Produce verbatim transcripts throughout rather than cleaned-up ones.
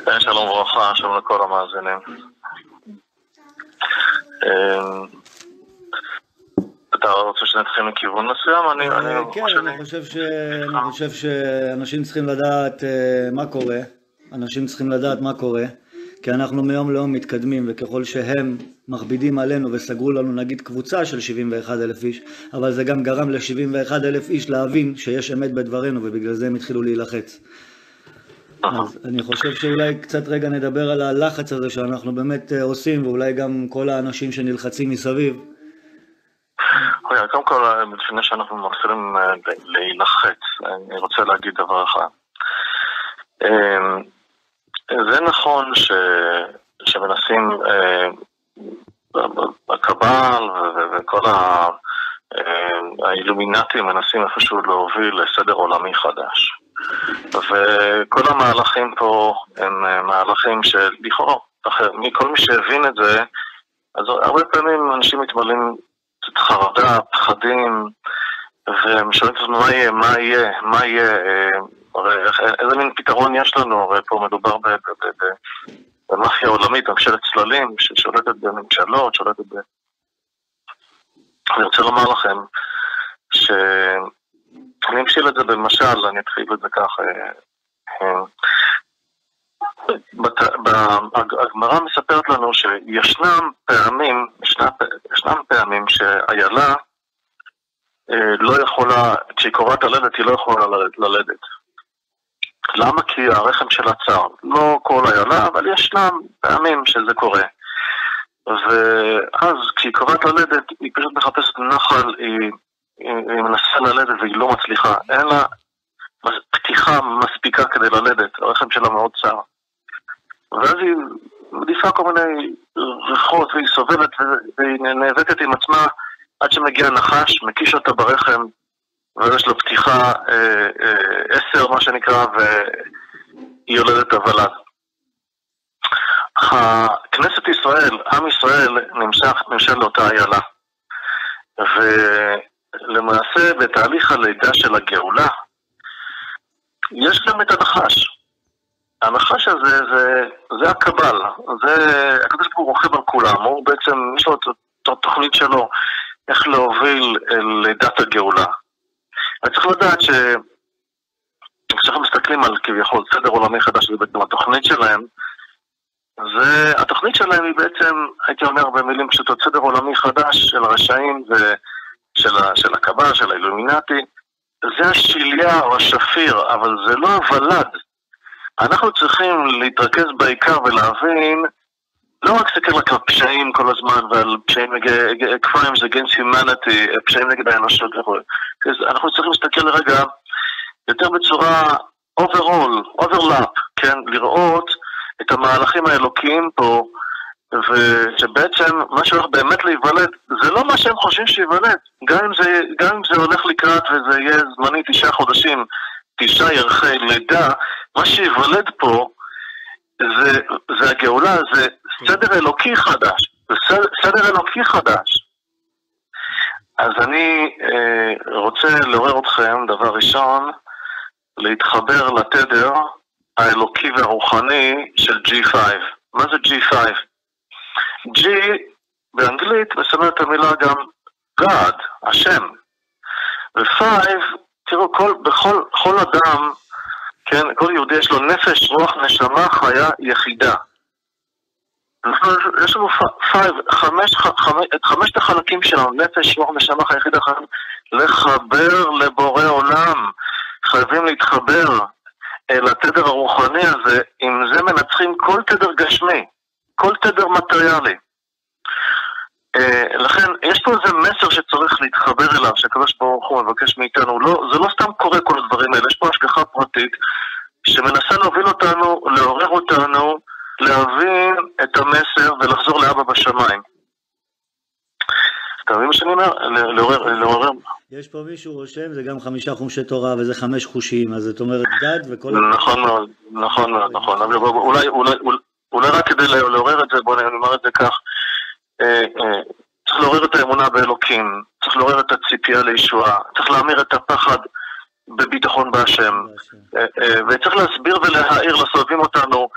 שלום וברכה, שלום לכל המאזינים. אתה רוצה שנתחיל מכיוון מסוים? כן, אני חושב שאנשים צריכים לדעת מה קורה, אנשים צריכים לדעת מה קורה, כי אנחנו מיום ליום מתקדמים, וככל שהם מכבידים עלינו וסגרו לנו נגיד קבוצה של שבעים ואחד אלף איש, אבל זה גם גרם ל-שבעים ואחד אלף איש להבין שיש אמת בדברנו, ובגלל זה הם התחילו להילחץ. אז אני חושב שאולי קצת רגע נדבר על הלחץ הזה שאנחנו באמת עושים, ואולי גם כל האנשים שנלחצים מסביב. קודם כל, לפני שאנחנו מתחילים להילחץ, אני רוצה להגיד דבר אחד. זה נכון ש... שמנסים, הקבל וכל האילומינטים מנסים איפשהו להוביל לסדר עולמי חדש. וכל המהלכים פה הם מהלכים שלכאורה, מכל מי שהבין את זה, אז הרבה פעמים אנשים מתמלאים קצת חרדה, פחדים, והם שואלים את זה מה יהיה, מה יהיה, מה יהיה, איזה מין פתרון יש לנו, הרי פה מדובר במאפיה עולמית, ממשלת צללים, ששולטת בממשלות, שולטת ב... אני רוצה לומר לכם, ש... אני אמשיל את זה במשל, אני אתחיל את זה ככה. הגמרא מספרת לנו שישנם פעמים, ישנם פעמים שאיילה לא יכולה, כשהיא קוראת ללדת, היא לא יכולה ללדת. למה? כי הרחם שלה צר. לא כל איילה, אבל ישנם פעמים שזה קורה. ואז כשהיא קוראת ללדת, היא פשוט מחפשת נחל, היא היא מנסה ללדת והיא לא מצליחה, אין לה פתיחה מספיקה כדי ללדת, הרחם שלה מאוד צר. ואז היא מדיפה כל מיני ריחות והיא סובלת והיא נאבקת עם עצמה עד שמגיע נחש, מקיש אותה ברחם ויש לו פתיחה אה, אה, עשר מה שנקרא והיא יולדת הוולד. כנסת ישראל, עם ישראל נמשך, נמשך לאותה איילה. ו... למעשה, בתהליך הלידה של הגאולה, יש גם את הנחש. הנחש הזה, זה, זה הקבל. זה, הקדוש ברוך הוא רוכב על כולם. הוא בעצם, יש לו את התוכנית שלו, איך להוביל לידת הגאולה. אני צריך לדעת ש... כשאנחנו מסתכלים על כביכול סדר עולמי חדש, זה בעצם התוכנית שלהם, זה, התוכנית שלהם היא בעצם, הייתי אומר במילים פשוטות, סדר עולמי חדש של הרשעים ו... של, של הקבל, של האילומינטי, זה השיליה או השפיר, אבל זה לא הוולד. אנחנו צריכים להתרכז בעיקר ולהבין, לא רק סקר על פשעים כל הזמן, ועל פשעים נגד, crimes against humanity, פשעים נגד האנושות, אנחנו צריכים להסתכל לרגע יותר בצורה overall, overlap, כן, לראות את המהלכים האלוקיים פה, ושבעצם מה שהולך באמת להיוולד זה לא מה שהם חושבים שיוולד, גם אם זה, גם אם זה הולך לקראת וזה יהיה זמני תשעה חודשים, תשעה ירחי לידה, מה שיוולד פה זה, זה הגאולה, זה סדר אלוקי חדש, זה סדר, סדר אלוקי חדש. אז אני אה, רוצה לעורר אתכם דבר ראשון להתחבר לתדר האלוקי והרוחני של ג'י פייב. מה זה ג'י פייב? G באנגלית מסמל את המילה גם God, השם. ו-Five, תראו, כל, בכל, כל אדם, כן, כל יהודי יש לו נפש, רוח, נשמה, חיה, יחידה. יש לנו Five, חמש, חמש, את חמשת החלקים שלנו, נפש, רוח, נשמה, חיה, יחידה, חייבים לחבר לבורא עולם. חייבים להתחבר אל התדר הרוחני הזה, עם זה מנצחים כל תדר גשמי. כל תדר מטריאלי. לכן, יש פה איזה מסר שצריך להתחבר אליו, שהקדוש ברוך הוא מבקש מאיתנו. לא, זה לא סתם קורה כל הדברים האלה, יש פה השגחה פרטית, שמנסה להוביל אותנו, לעורר אותנו, להבין את המסר ולחזור לאבא בשמיים. אתה מבין מה שאני אומר? לעורר. יש פה מישהו רושם, זה גם חמישה חומשי תורה וזה חמש חושים, אז זאת אומרת דת וכל... נכון מאוד, נכון מאוד, נכון. אולי, אולי, אולי רק כדי לעורר את זה, בואו נאמר את זה כך, צריך לעורר את האמונה באלוקים, צריך לעורר את הציפייה לישועה, צריך להמיר את הפחד בביטחון בהשם, וצריך להסביר ולהעיר לסובבים אותנו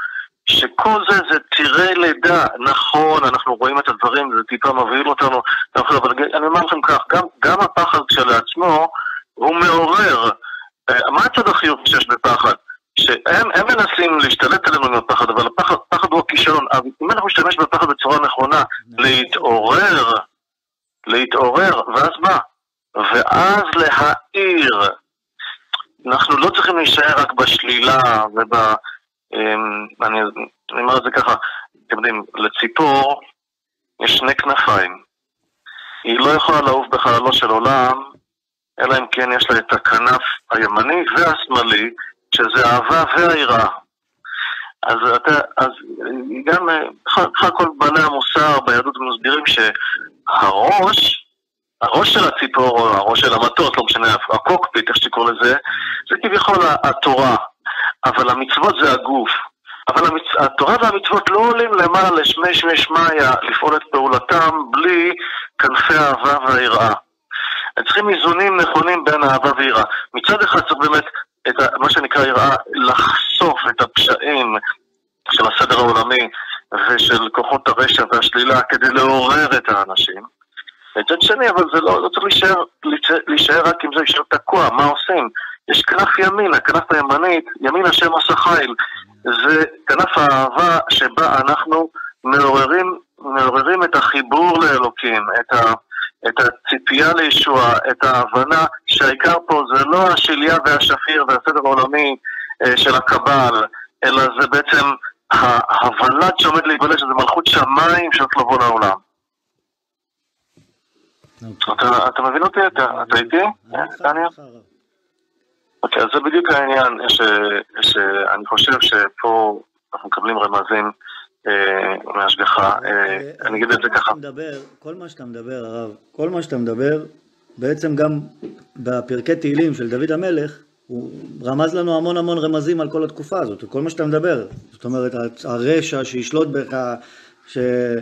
שכל זה זה תירי לידה. נכון, אנחנו רואים את הדברים, זה טיפה מבהיל אותנו, אבל אני אומר לכם כך, גם, גם הפחד כשלעצמו הוא מעורר. מה הצד החיובי שיש בפחד? שהם הם מנסים להשתלט עלינו עם הפחד, אבל הפחד, הפחד הוא הכישלון. אם אנחנו משתמש בפחד בצורה נכונה, להתעורר, להתעורר, ואז מה? ואז להעיר. אנחנו לא צריכים להישאר רק בשלילה וב... אני, אני אומר את זה ככה, אתם יודעים, לציפור יש שני כנפיים. היא לא יכולה לעוף בחללו של עולם, אלא אם כן יש לה את הכנף הימני והשמאלי, שזה אהבה והיראה. אז, אתה, אז גם אחר כל בעלי המוסר ביהדות מסבירים שהראש, הראש של הציפור או הראש של המטוס, לא משנה, הקוקפיט, איך שתקראו לזה, זה כביכול התורה, אבל המצוות זה הגוף. אבל המצ... התורה והמצוות לא עולים למעלה לשמי שמי שמיה לפעול את פעולתם בלי כנפי האהבה והיראה. הם צריכים איזונים נכונים בין האהבה והיראה. מצד אחד צריך באמת את ה... מה שנקרא יראה, לחשוף את הפשעים של הסדר העולמי ושל כוחות הרשע והשלילה כדי לעורר את האנשים. מצד שני, אבל זה לא, לא צריך להישאר, להישאר רק אם זה יישאר תקוע. מה עושים? יש כנף ימין, הכנף הימנית, ימין השם עשה חיל. זה כנף האהבה שבה אנחנו מעוררים, מעוררים את החיבור לאלוקים, את, ה, את הציפייה לישוע, את ההבנה שהעיקר פה זה לא השליה והשפיר והסדר העולמי אה, של הקבל, אלא זה בעצם ההבלד שעומד להתבלט, שזה מלכות שמיים שהולך לבוא לעולם. אתה, אתה מבין אותי? אתה, אתה איתי? דניה? אוקיי, אז זה בדיוק העניין שאני חושב שפה אנחנו מקבלים רמזים מהשגחה. אני אגיד את זה ככה. כל מה שאתה מדבר, הרב, כל מה שאתה מדבר, בעצם גם בפרקי תהילים של דוד המלך, הוא רמז לנו המון המון רמזים על כל התקופה הזאת, כל מה שאתה מדבר. זאת אומרת, הרשע שישלוט בך, ש...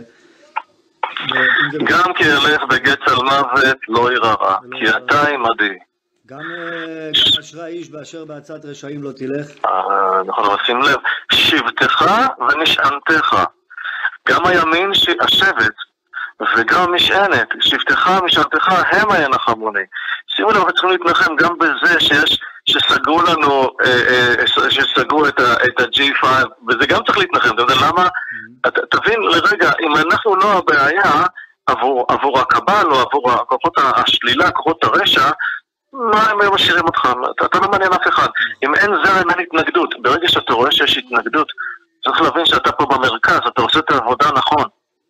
גם כי ילך בגץ על מוות לא יראה, כי אתה עמדי. גם אשרי איש באשר בעצת רשעים לא תלך. נכון, שים לב, שבטך ונשענתך. גם הימין השבט וגם המשענת, שבטך ומשענתך הם הנחמוני. שימו לב, אנחנו צריכים להתנחם גם בזה שיש, שסגרו לנו, שסגרו את ה-ג'י פייב, וזה גם צריך להתנחם. אתה יודע למה? תבין לרגע, אם אנחנו לא הבעיה עבור, עבור הקבל או עבור כוחות השלילה, כוחות הרשע, מה הם היו משאירים אותך? אתה, אתה לא מעניין אף אחד. אם אין זרם, אין התנגדות. ברגע שאתה רואה שיש התנגדות, צריך להבין שאתה פה במרכז, אתה עושה את העבודה נכון.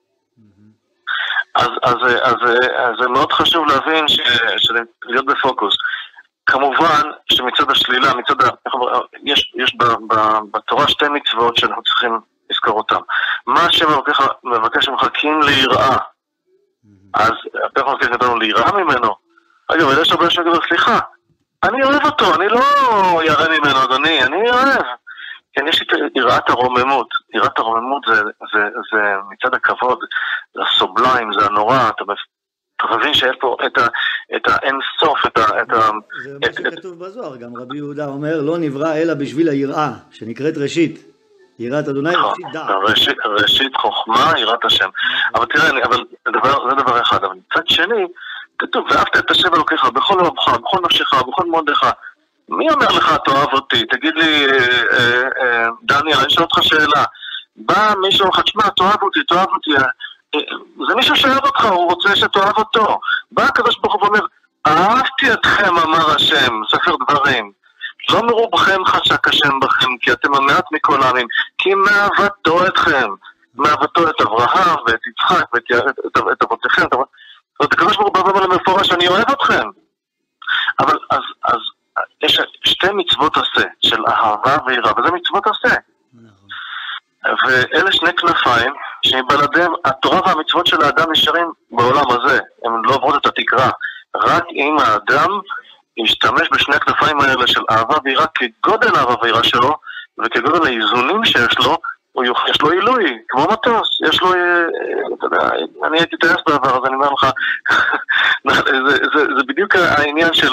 אז, אז, אז, אז זה מאוד חשוב להבין ש, להיות בפוקוס. כמובן שמצד השלילה, מצד ה... יש, יש ב, ב, בתורה שתי מצוות שאנחנו צריכים לזכור אותם. מה שמבקש ממחכים ליראה. אז אתה מבקש אותנו ליראה ממנו. אגב, אבל יש הרבה שגדול, סליחה, אני אוהב אותו, אני לא ירא ממנו, אדוני, אני אוהב. כן, יש את יראת הרוממות. יראת הרוממות זה, זה, זה מצד הכבוד, זה הסובליים, זה הנורא, אתה מבין שיש פה את, ה, את האין סוף, את ה... את ה זה מה שכתוב בזוהר, גם רבי יהודה אומר, לא נברא אלא בשביל היראה, שנקראת ראשית. יראת אדוני ראשית דעת. ראשית, ראשית חוכמה, יראת השם. אבל תראה, אבל דבר, זה דבר אחד, אבל מצד שני, כתוב, ואהבת את השם אלוקיך בכל לבך, בכל נפשך, בכל מאודך. מי אומר לך, תאהב אותי? תגיד לי, דניאל, אני שואל אותך שאלה. בא מישהו אומר לך, תשמע, תאהב אותי, תאהב אותי. זה מישהו שאוהב אותך, הוא רוצה שתאהב אותו. בא הקדוש ברוך הוא ואומר, אהבתי אתכם, אמר השם, ספר דברים. לא מרובכם חשק השם בכם, כי אתם המעט מכל העמים, כי מאהבתו אתכם. מאהבתו את אברהם ואת יצחק ואת אבותיכם. זאת הקדוש ברוך הוא אומר למפורש, אני אוהב אתכם. אבל אז, אז יש שתי מצוות עשה, של אהבה ויראה, וזה מצוות עשה. ואלה שני כנפיים, שבלעדיהם התורה והמצוות של האדם נשארים בעולם הזה, הם לא עוברות את התקרה. רק אם האדם ישתמש בשני הכנפיים האלה של אהבה ויראה, כגודל אהבה ויראה שלו, וכגודל האיזונים שיש לו, יש לו עילוי, כמו מטוס, יש לו, אתה יודע, אני הייתי טייס בעבר, אז אני אומר לך, זה, זה, זה בדיוק העניין של,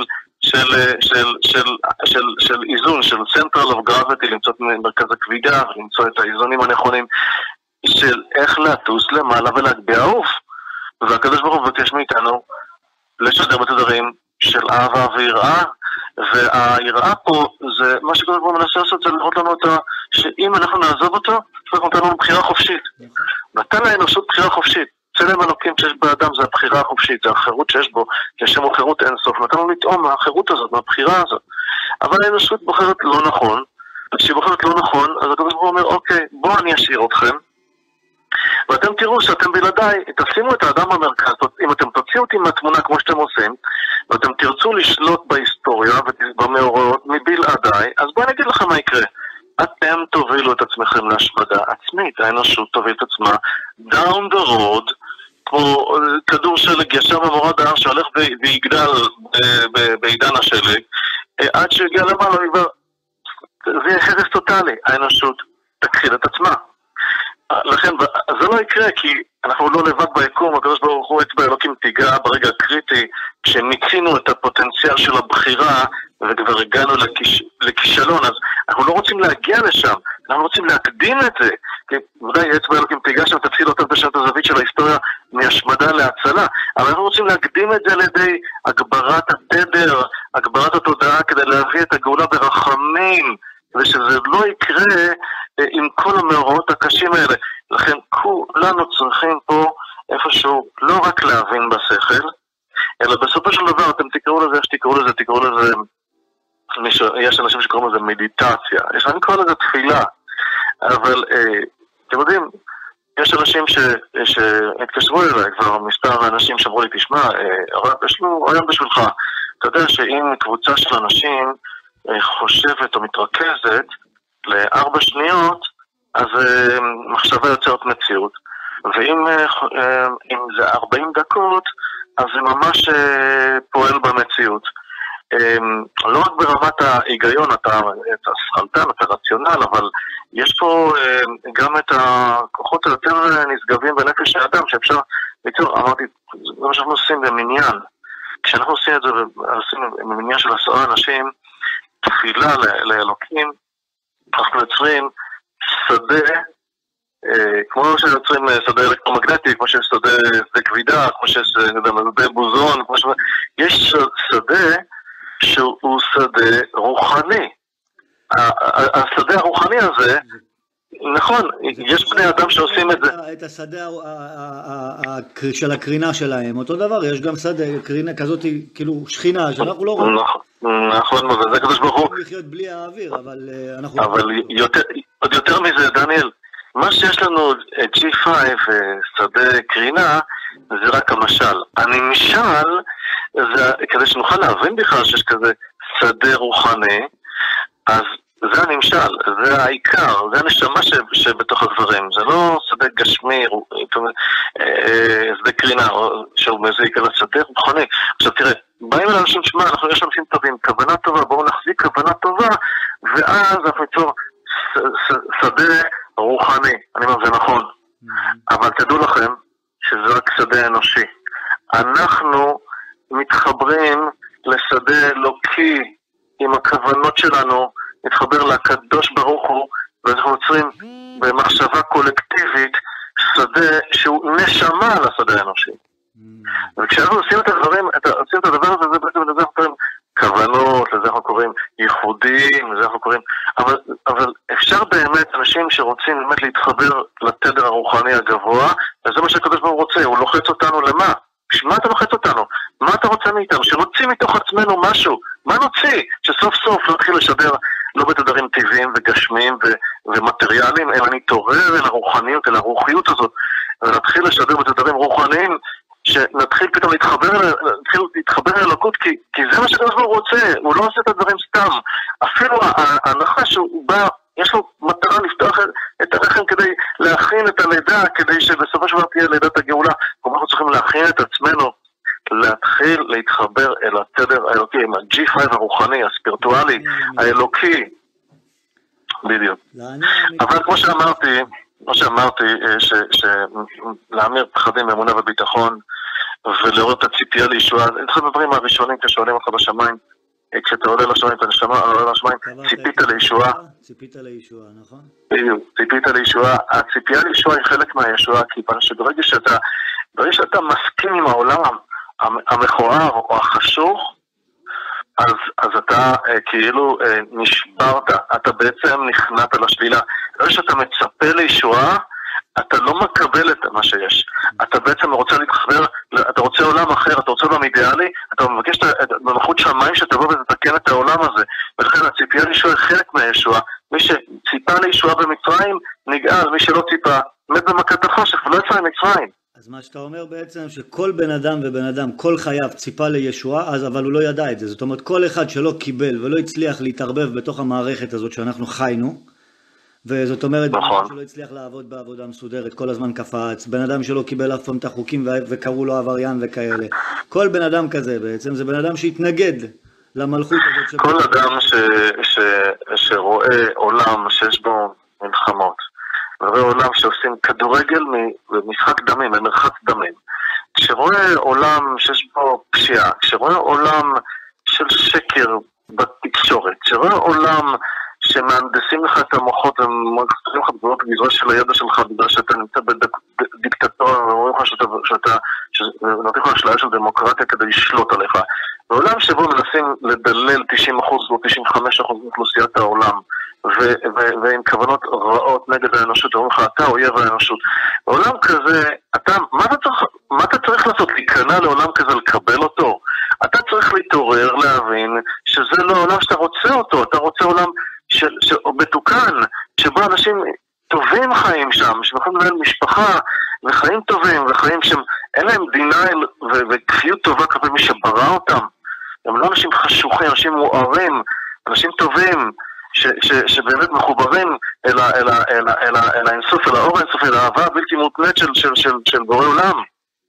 של, של, של, של, של איזון, של Central of Gravity, למצוא את מרכז הכבידה, ולמצוא את האיזונים הנכונים, של איך לטוס למעלה ולהגביה עוף. והקדוש ברוך הוא מבקש מאיתנו לשדר בתדרים של אהבה ויראה, והיראה פה זה מה שקדוש ברוך הוא מנסה לעשות, זה לראות לנו אותה, שאם אנחנו נעזוב אותו, אנחנו נתן לנו בחירה חופשית. נתן לאנושות בחירה חופשית. צלם אלוקים שיש באדם זה הבחירה החופשית, זה החירות שיש בו, כי השם הוא חירות אינסוף. נתן לנו לטעום מהחירות הזאת, מהבחירה הזאת. אבל האנושות בוחרת לא נכון, וכשהיא בוחרת לא נכון, אז הקדוש ברוך הוא אומר, אוקיי, בואו אני אשאיר אתכם, ואתם תראו שאתם בלעדיי, תשימו את האדם במרכז, אם אתם תוציאו אותי מהתמונה כמו שאתם עושים, ואתם תרצו לשלוט בהיסטוריה ובמאורעות מבלעדיי, אז בואו אני אגיד לכם מה יקרה. אתם תובילו את עצמכם להשמדה עצמית, האנושות תוביל את עצמה down the road, כמו כדור שלג ישר במורד ההר שהולך ויגדל בעידן השלג, עד שיגיע למעלה, זה יהיה חרס טוטלי, האנושות תכחיד את עצמה. לכן זה לא יקרה, כי אנחנו לא לבד ביקום, הקדוש ברוך הוא אצבע אלוקים תיגע ברגע הקריטי, כשמיצינו את הפוטנציאל של הבחירה וכבר הגענו לכיש, לכישלון, אז אנחנו לא רוצים להגיע לשם, אנחנו רוצים להקדים את זה, כי ודאי אצבע אלוקים תיגע שם תציל אותה בשם את הזווית של ההיסטוריה מהשמדה להצלה, אבל אנחנו רוצים להקדים את זה על ידי הגברת התדר, הגברת התודעה, כדי להביא את הגאולה ברחמים, ושזה לא יקרה עם כל המאורעות הקשים האלה. לכן כולנו צריכים פה איפשהו לא רק להבין בשכל, אלא בסופו של דבר אתם תקראו לזה, שתקראו לזה, תקראו לזה, יש אנשים שקוראים לזה מדיטציה, יש אני קורא לזה תפילה, אבל אה, אתם יודעים, יש אנשים שהתקשרו אליי, כבר מספר אנשים שאמרו לי, תשמע, אה, יש לו רעיון בשבילך, אתה יודע שאם קבוצה של אנשים חושבת או מתרכזת לארבע שניות, אז uh, מחשבה יוצרת מציאות. ואם uh, אם זה ארבעים דקות, אז זה ממש uh, פועל במציאות. Um, לא רק ברמת ההיגיון, אתה, אתה סחלטן, אתה רציונל, אבל יש פה uh, גם את הכוחות היותר נשגבים בנפש האדם, שאפשר ליצור, אמרתי, זה מה שאנחנו עושים במניין. כשאנחנו עושים את זה, עושים במניין של עשרה אנשים, תפילה לאלוקים, אנחנו יוצרים שדה, אה, כמו שיוצרים שדה אלקטרומגנטי, כמו שיש שדה, שדה כבידה, כמו שיש שדה בוזון, כמו ש... יש שדה שהוא שדה רוחני. השדה הרוחני הזה, נכון, יש בני אדם שעושים את זה. את השדה של הקרינה שלהם, אותו דבר, יש גם שדה קרינה כזאת, כאילו שכינה, שאנחנו לא רואים. נכון, וזה קדוש ברוך הוא. לחיות בלי האוויר, אבל אנחנו... אבל עוד יותר מזה, דניאל, מה שיש לנו ג'י פייב, שדה קרינה, זה רק המשל. הנמשל, כדי שנוכל להבין בכלל שיש כזה שדה רוחני, אז זה הנמשל, זה העיקר, זה הנשמה שבתוך הדברים, זה לא שדה גשמי, שדה קרינה, שהוא מזיק, אלא שדה רוחני. עכשיו תראה, באים אל אנשים, שמה, אנחנו יש אנשים טובים, כוונה טובה, בואו נחזיק כוונה טובה, ואז אנחנו ניצור שדה רוחני. אני אומר, זה נכון, אבל תדעו לכם שזה רק שדה אנושי. אנחנו מתחברים לשדה אלוקי עם הכוונות שלנו, נתחבר לקדוש ברוך הוא, ואנחנו יוצרים במחשבה קולקטיבית שדה שהוא נשמה לשדה האנושי. וכשאנחנו עושים את הדברים, עושים את הדבר הזה, זה בעצם לזה אנחנו קוראים כוונות, לזה אנחנו קוראים ייחודים, לזה אנחנו קוראים, אבל, אבל אפשר באמת אנשים שרוצים באמת להתחבר לתדר הרוחני הגבוה, וזה מה שהקדוש ברוך הוא רוצה, הוא לוחץ אותנו למה? מה אתה לוחץ אותנו? מה אתה רוצה מאיתנו? שנוציא מתוך עצמנו משהו. מה נוציא? שסוף סוף לא נתחיל לשדר לא בתדרים טבעיים וגשמיים ו- ומטריאליים, אלא נתעורר אל הרוחניות, אל הרוחיות הזאת, ונתחיל לשדר בתדרים רוחניים, שנתחיל פתאום להתחבר, נתחיל להתחבר אל אלוקות, כי, כי זה מה שקדוש ברוך הוא רוצה, הוא לא עושה את הדברים סתם. אפילו ההנחה שהוא בא, יש לו מטרה לפתוח את הרחם כדי להכין את הלידה, כדי שבסופו של דבר תהיה לידת הגאולה. כלומר, אנחנו צריכים להכין את עצמנו, להתחיל להתחבר אל התדר האלוקי, עם ה-ג'י פייב הרוחני, הספירטואלי, האלוקי. בדיוק. אבל כמו שאמרתי, כמו שאמרתי, להמיר פחדים באמונה וביטחון, ולראות את הציפייה לישועה, זה אחד הדברים הראשונים כששואלים אותך בשמיים, כשאתה עולה לשמיים, אתה נשמע, עולה לשמיים, ציפית לישועה. ציפית לישועה, נכון? בדיוק, ציפית לישועה. הציפייה לישועה היא חלק מהישועה, כי שברגע שאתה, ברגע שאתה מסכים עם העולם המכוער או החשוך, אז, אז אתה אה, כאילו אה, נשברת, אתה בעצם נכנעת לשלילה. ברגע שאתה מצפה לישועה, אתה לא מקבל את מה שיש. אתה בעצם רוצה להתחבר, אתה רוצה עולם אחר, אתה רוצה עולם אידיאלי, אתה מבקש במלכות שמיים שתבוא ותתקן את העולם הזה. ולכן הציפייה לישועה היא חלק מהישועה. מי שציפה לישועה במצרים, נגאל, מי שלא ציפה, מת במכת החושך ולא יצא ממצרים. אז מה שאתה אומר בעצם שכל בן אדם ובן אדם, כל חייו ציפה לישועה, אז אבל הוא לא ידע את זה. זאת אומרת, כל אחד שלא קיבל ולא הצליח להתערבב בתוך המערכת הזאת שאנחנו חיינו, וזאת אומרת, בן אדם שלא הצליח לעבוד בעבודה מסודרת, כל הזמן קפץ, בן אדם שלא קיבל אף פעם את החוקים וקראו לו עבריין וכאלה. כל בן אדם כזה בעצם זה בן אדם שהתנגד למלכות הזאת. כל אדם ש, ש, שרואה עולם שיש בו מלחמות, ורואה עולם שעושים כדורגל במשחק דמים, במרחץ דמים, כשרואה עולם שיש בו פשיעה, כשרואה עולם של שקר בתקשורת, כשרואה עולם שמהנדסים לך את המוחות ומחזירים לך בגבולות הגזרה של הידע שלך בגלל שאתה נמצא בדיקטטורה ואומרים לך שאתה, שאתה, שנותנים לך אשליה של דמוקרטיה כדי לשלוט עליך. בעולם שבו מנסים לדלל תשעים אחוז או תשעים וחמישה אחוז מאוכלוסיית העולם ו- ו- ועם כוונות רעות נגד האנושות, אומרים לך, אתה אויב האנושות. בעולם כזה, אתה, מה אתה צריך, מה אתה צריך לעשות? להיכנע לעולם כזה, לקבל אותו? אתה צריך להתעורר, להבין שזה לא העולם שאתה רוצה אותו, אתה רוצה עולם של, של, מתוקן, שבו אנשים טובים חיים שם, שיכולים לנהל משפחה וחיים טובים וחיים שאין להם דינייל וכפיות טובה כלפי מי שברא אותם. הם לא אנשים חשוכים, אנשים מוארים, אנשים טובים ש, ש, שבאמת מחוברים אל, אל, אל, אל, אל האינסוף, אל האור האינסוף, אל האהבה הבלתי מותנית של, של, של, של בורא עולם.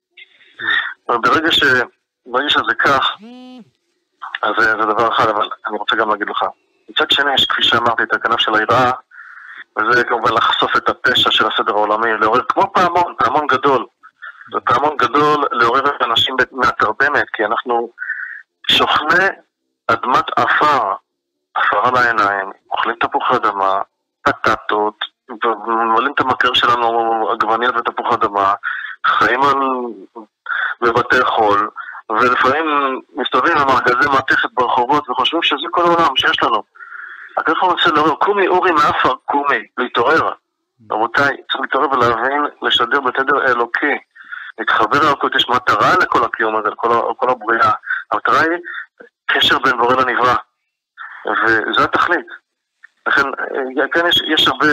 ברגע ש, ברגע שזה כך, אז זה, זה דבר אחד, אבל אני רוצה גם להגיד לך. מצד שני, יש, כפי שאמרתי, את הכנף של היראה, וזה כמובן לחשוף את הפשע של הסדר העולמי, לעורר כמו פעמון, פעמון גדול. זה פעמון גדול לעורר את האנשים מהתרדמת, כי אנחנו שוכני אדמת עפר, עפר על העיניים, אוכלים תפוח אדמה, פטטות, וממלאים את המקר שלנו עגבניות ותפוח אדמה, חיים על... בבתי חול, ולפעמים מסתובבים במרגזי מתכת ברחובות וחושבים שזה כל העולם שיש לנו. הכך הוא רוצה לעורר, קומי אורי מאפר, קומי, להתעורר. רבותיי, צריך להתעורר ולהבין, לשדר בתדר אלוקי. להתחבר אלוקות, יש מטרה לכל הקיום הזה, לכל, לכל הבריאה. המטרה היא קשר בין בורא לנברא. וזו התכלית. לכן, כאן יש, יש הרבה,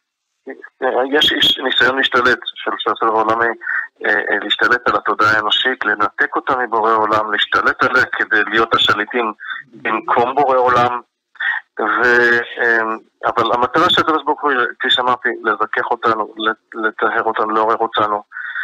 יש, יש ניסיון להשתלט של הסדר העולמי, להשתלט על התודעה האנושית, לנתק אותה מבורא עולם, להשתלט עליה כדי להיות השליטים במקום בורא עולם. ו... אבל המטרה של הקדוש ברוך הוא, כפי שאמרתי, לזכך אותנו, לטהר אותנו, לעורר אותנו.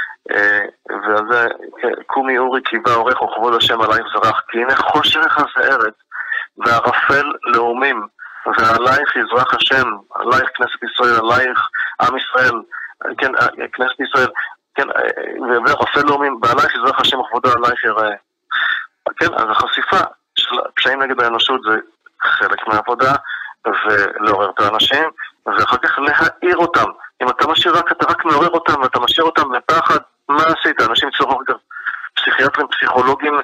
ועל זה, קומי אורי כי בא עורך וכבוד השם עלייך זרח, כי הנה חושך הזערת וערפל לאומים, ועלייך יזרח השם, עלייך כנסת ישראל, עלייך עם ישראל, כן, כנסת ישראל, כן, וערפל לאומים, ועלייך יזרח השם וכבודו עלייך יראה. כן, אז החשיפה של פשעים נגד האנושות זה חלק מהעבודה, ולעורר את האנשים, ואחר כך להעיר אותם. אם אתה משאיר רק, אתה רק מעורר אותם, ואתה משאיר אותם לפחד, מה עשית? אנשים צורך גם פסיכיאטרים, פסיכולוגים,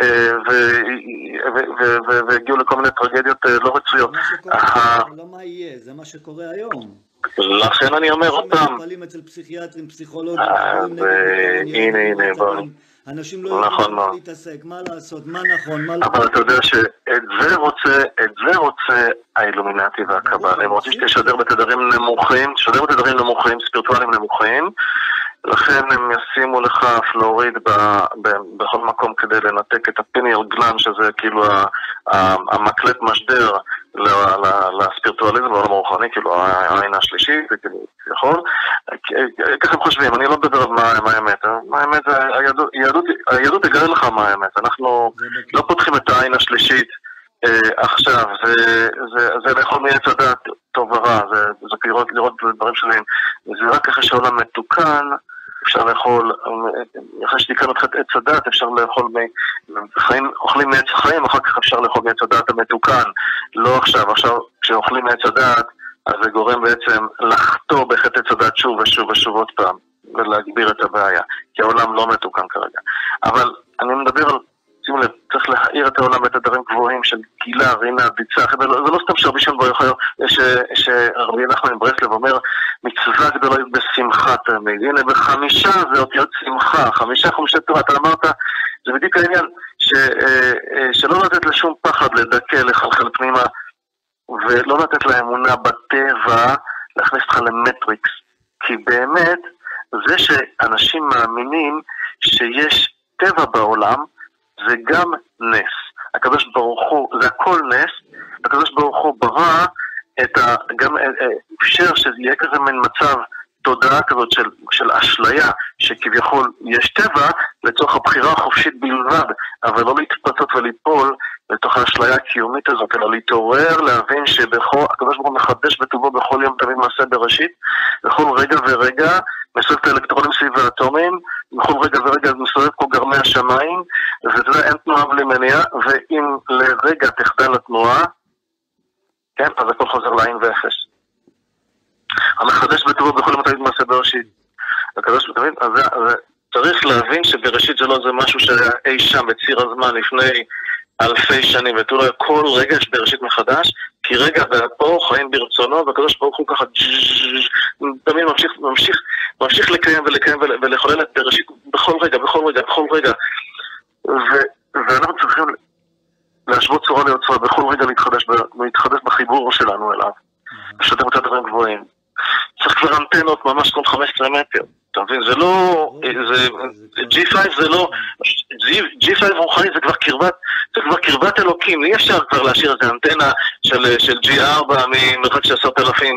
והגיעו לכל מיני טרגדיות לא רצויות. מה שקורה, לא מה יהיה, זה מה שקורה היום. לכן אני אומר אותם. אנשים מטופלים אצל פסיכיאטרים, פסיכולוגים, הנה, הנה, בואו. אנשים לא יודעים להתעסק, מה לעשות, מה נכון, מה לא... אבל אתה יודע שאת זה רוצה, את זה רוצה האילומינטי והקבל. הם רוצים שתשדר בתדרים נמוכים, תשדר בתדרים נמוכים, ספירטואליים נמוכים, לכן הם ישימו לך פלוריד בכל מקום כדי לנתק את הפיניאל גלן, שזה כאילו המקלט משדר לספירטואליזם ולעולם הרוחני, כאילו העין השלישית, יכול. ככה הם חושבים, אני לא מדבר על מה האמת, מה האמת זה, היהדות תגלה לך מה האמת, אנחנו לא פותחים את העין השלישית עכשיו, זה לאכול מעץ הדת טוב ורע, זה לראות דברים שלהם, זה רק אחרי שהעולם מתוקן, אפשר לאכול, אחרי שתיקן אותך את עץ הדת, אפשר לאכול, חיים, אוכלים מעץ החיים, אחר כך אפשר לאכול מעץ הדת המתוקן, לא עכשיו, עכשיו כשאוכלים מעץ הדת, אז זה גורם בעצם לחטוא בחטא עץ הדת שוב ושוב ושוב עוד פעם, ולהגביר את הבעיה, כי העולם לא מתוקן כרגע. אבל אני מדבר על, שימו לב, צריך להעיר את העולם ואת הדברים גבוהים של גילה, רינה, ביצה, זה לא סתם שרבי שם בו יכול, שרבי נחמן מברסלב אומר, מצווה גדולה בשמחה תמיד. הנה, בחמישה זה אותיות שמחה, חמישה חומשי תורה, אתה אמרת, זה בדיוק העניין, שלא לתת לשום פחד לדכא, לחלחל פנימה, ולא לתת לאמונה בטבע, להכניס אותך למטריקס. כי באמת, זה שאנשים מאמינים שיש טבע בעולם, זה גם נס. הקדוש ברוך הוא, זה הכל נס, הקדוש ברוך הוא ברא את ה... גם אפשר שזה יהיה כזה מן מצב תודעה כזאת של, של אשליה, שכביכול יש טבע לצורך הבחירה החופשית בלבד, אבל לא להתפצות וליפול לתוך האשליה הקיומית הזאת, אלא להתעורר, להבין שבכל, הקדוש ברוך הוא מחדש בטובו בכל יום תמיד מעשה בראשית, בכל רגע ורגע, מסובב את האלקטרונים סביב האטומים, בכל רגע ורגע מסובב פה גרמי השמיים, וזה אין תנועה בלי מניעה, ואם לרגע תחדל התנועה, כן, אז הכל חוזר לעין ואפס. המחדש בטובו בכל יום תמיד מעשה בראשית. הקדוש ברוך הוא, אז, אז צריך להבין שבראשית זה לא זה משהו שהיה אי שם בציר הזמן לפני אלפי שנים, ותראו לו כל רגע יש בראשית מחדש, כי רגע ופה חיים ברצונו, והקדוש ברוך הוא ככה תמיד ממשיך, ממשיך, ממשיך לקיים ולקיים ולחולל את בראשית בכל רגע, בכל רגע, בכל רגע. ואנחנו צריכים להשוות צורה ליוצרה, בכל רגע להתחדש, להתחדש בחיבור שלנו אליו. שאתם אותה דברים גבוהים. צריך כבר אנטנות ממש כל חמש עשרה מטר. אתה מבין? זה לא... ג'י פייב זה לא... ג'י פייב רוחני זה כבר קרבת... זה כבר קרבת אלוקים. אי אפשר כבר להשאיר איזה אנטנה של ג'י ארבע ממרחק של עשרת אלפים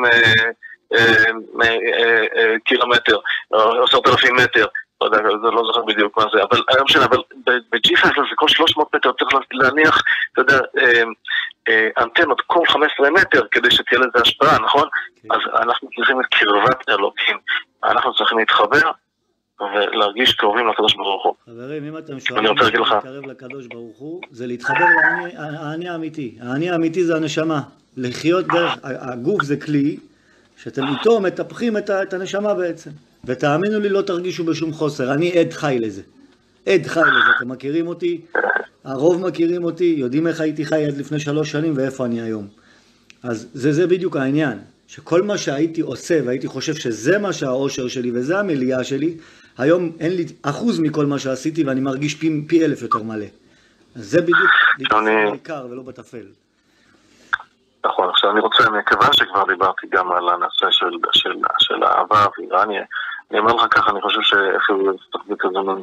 קילומטר, או עשרת אלפים מטר. לא יודע, לא זוכר בדיוק מה זה, אבל היום שלה, אבל ב-ג'י פייב זה כל שלוש מאות מטר צריך להניח, אתה יודע, אנטנות כל חמש עשרה מטר כדי שתהיה לזה השפעה, נכון? אז אנחנו צריכים את קרבת אלוקים. אנחנו צריכים להתחבר ולהרגיש קרובים לקדוש ברוך הוא. חברים, אם אתם שואלים להתקרב לקדוש ברוך הוא, זה להתחבר לעני האמיתי. העני האמיתי זה הנשמה. לחיות דרך, הגוף זה כלי, שאתם איתו מטפחים את הנשמה בעצם. ותאמינו לי, לא תרגישו בשום חוסר. אני עד חי לזה. עד חי לזה. אתם מכירים אותי? הרוב מכירים אותי, יודעים איך הייתי חי עד לפני שלוש שנים ואיפה אני היום. אז זה, זה בדיוק העניין. שכל מה שהייתי עושה והייתי חושב שזה מה שהאושר שלי וזה המליאה שלי, היום אין לי אחוז מכל מה שעשיתי ואני מרגיש פי, פי אלף יותר מלא. אז זה בדיוק להתעסק בעיקר ולא בטפל. נכון, עכשיו אני רוצה, מכיוון שכבר דיברתי גם על הנושא של, של, של האהבה ואיראניה, אני אומר לך ככה, אני חושב שאפילו תחבית הזמן,